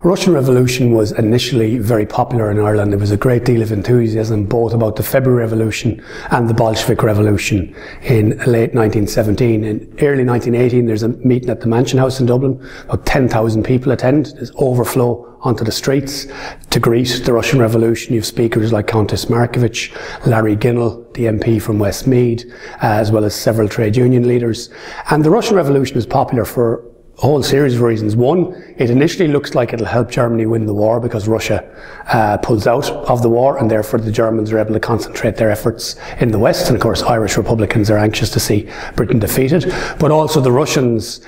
Russian Revolution was initially very popular in Ireland. There was a great deal of enthusiasm both about the February Revolution and the Bolshevik Revolution in late 1917. In early 1918 there's a meeting at the Mansion House in Dublin. About 10,000 people attend. There's overflow onto the streets to greet the Russian Revolution. You have speakers like Countess Markievicz, Larry Ginnell, the MP from Westmeath, as well as several trade union leaders. And the Russian Revolution is popular for a whole series of reasons. One, it initially looks like it'll help Germany win the war because Russia pulls out of the war, and therefore the Germans are able to concentrate their efforts in the West. And of course Irish Republicans are anxious to see Britain defeated. But also the Russians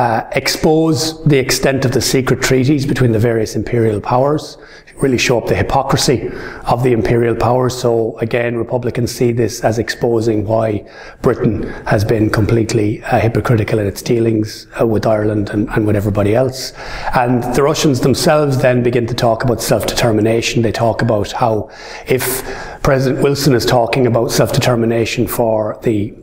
expose the extent of the secret treaties between the various imperial powers, really show up the hypocrisy of the imperial powers. So again, Republicans see this as exposing why Britain has been completely hypocritical in its dealings with Ireland and with everybody else. And the Russians themselves then begin to talk about self-determination. They talk about how if President Wilson is talking about self-determination for the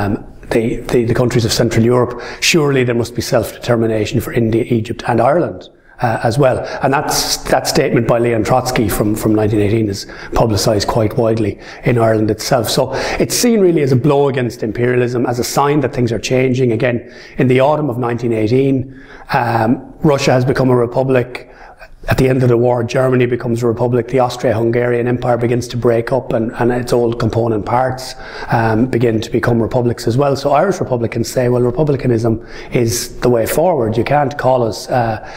countries of Central Europe, surely there must be self-determination for India, Egypt and Ireland as well. And that statement by Leon Trotsky from 1918 is publicised quite widely in Ireland itself. So it's seen really as a blow against imperialism, as a sign that things are changing. Again, in the autumn of 1918, Russia has become a republic. At the end of the war, Germany becomes a republic. The Austro-Hungarian Empire begins to break up, and its old component parts begin to become republics as well. So Irish Republicans say, well, republicanism is the way forward. You can't call us,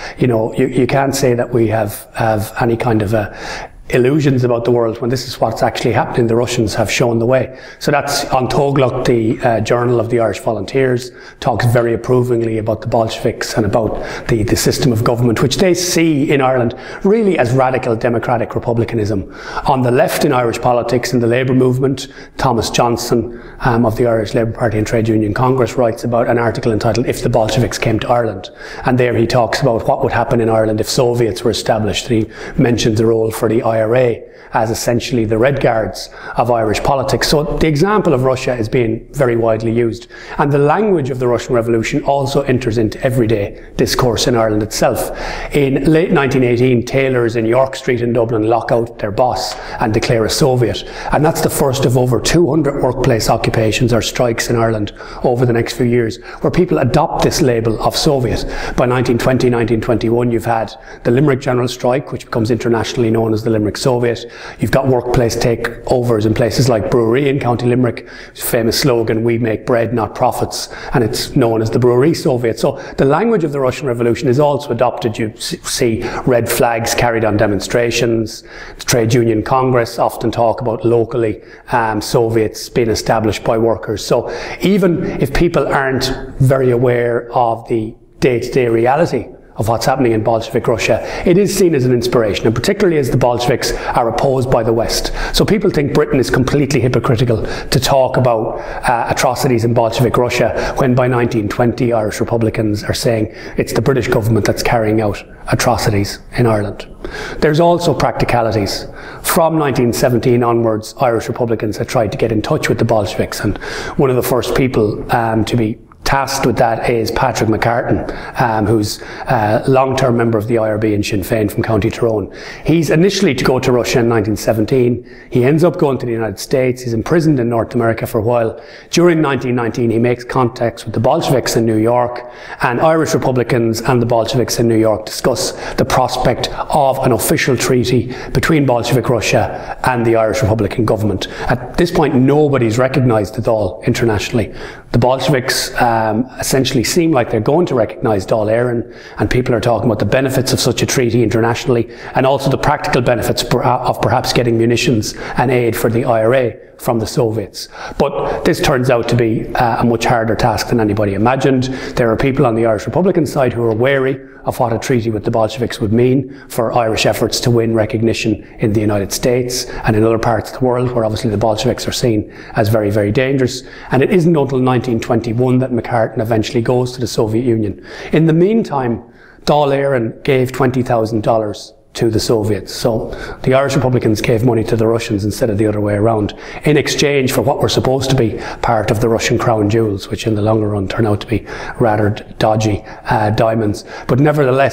you can't say that we have any kind of illusions about the world when this is what's actually happening. The Russians have shown the way. So that's An Tóglacht, the Journal of the Irish Volunteers, talks very approvingly about the Bolsheviks and about the system of government, which they see in Ireland really as radical democratic republicanism. On the left in Irish politics, in the Labour movement, Thomas Johnson of the Irish Labour Party and Trade Union Congress writes about an article entitled "If the Bolsheviks Came to Ireland," and there he talks about what would happen in Ireland if Soviets were established. He mentions the role for the IRA as essentially the Red Guards of Irish politics. So the example of Russia is being very widely used. And the language of the Russian Revolution also enters into everyday discourse in Ireland itself. In late 1918, tailors in York Street in Dublin lock out their boss and declare a Soviet. And that's the first of over 200 workplace occupations or strikes in Ireland over the next few years, where people adopt this label of Soviet. By 1920, 1921, you've had the Limerick General Strike, which becomes internationally known as the Limerick Soviet. You've got workplace takeovers in places like Brewery in County Limerick, famous slogan, "We make bread, not profits," and it's known as the Brewery Soviet. So the language of the Russian Revolution is also adopted. You see red flags carried on demonstrations. The Trade Union Congress often talk about locally Soviets being established by workers. So even if people aren't very aware of the day-to-day reality of what's happening in Bolshevik Russia, it is seen as an inspiration, and particularly as the Bolsheviks are opposed by the West. So people think Britain is completely hypocritical to talk about atrocities in Bolshevik Russia, when by 1920 Irish Republicans are saying it's the British government that's carrying out atrocities in Ireland. There's also practicalities. From 1917 onwards, Irish Republicans had tried to get in touch with the Bolsheviks, and one of the first people to be tasked with that is Patrick McCartan, who's a long-term member of the IRB and Sinn Féin from County Tyrone. He's initially to go to Russia in 1917. He ends up going to the United States. He's imprisoned in North America for a while. During 1919, he makes contacts with the Bolsheviks in New York, and Irish Republicans and the Bolsheviks in New York discuss the prospect of an official treaty between Bolshevik Russia and the Irish Republican government. At this point, nobody's recognised at all internationally. The Bolsheviks essentially seem like they're going to recognise Dáil Éireann, and people are talking about the benefits of such a treaty internationally, and also the practical benefits of perhaps getting munitions and aid for the IRA from the Soviets. But this turns out to be a much harder task than anybody imagined. There are people on the Irish Republican side who are wary of what a treaty with the Bolsheviks would mean for Irish efforts to win recognition in the United States and in other parts of the world, where obviously the Bolsheviks are seen as very, very dangerous. And it isn't until 1921 that McCartan eventually goes to the Soviet Union. In the meantime, Dáil Éireann gave $20,000 to the Soviets. So the Irish Republicans gave money to the Russians instead of the other way around, in exchange for what were supposed to be part of the Russian crown jewels, which in the longer run turn out to be rather dodgy diamonds. But nevertheless,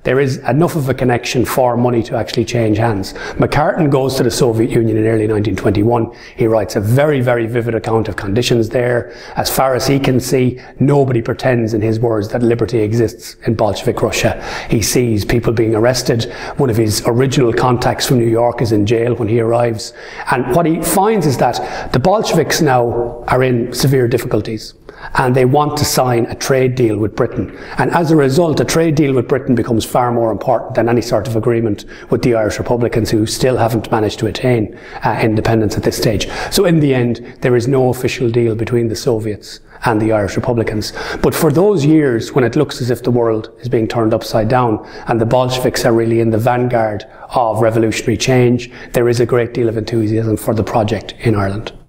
there is enough of a connection for money to actually change hands. McCartan goes to the Soviet Union in early 1921. He writes a very, very vivid account of conditions there. As far as he can see, nobody pretends, in his words, that liberty exists in Bolshevik Russia. He sees people being arrested. One of his original contacts from New York is in jail when he arrives. And what he finds is that the Bolsheviks now are in severe difficulties, and they want to sign a trade deal with Britain. And as a result, a trade deal with Britain becomes far more important than any sort of agreement with the Irish Republicans, who still haven't managed to attain independence at this stage. So in the end, there is no official deal between the Soviets and the Irish Republicans. But for those years when it looks as if the world is being turned upside down and the Bolsheviks are really in the vanguard of revolutionary change, there is a great deal of enthusiasm for the project in Ireland.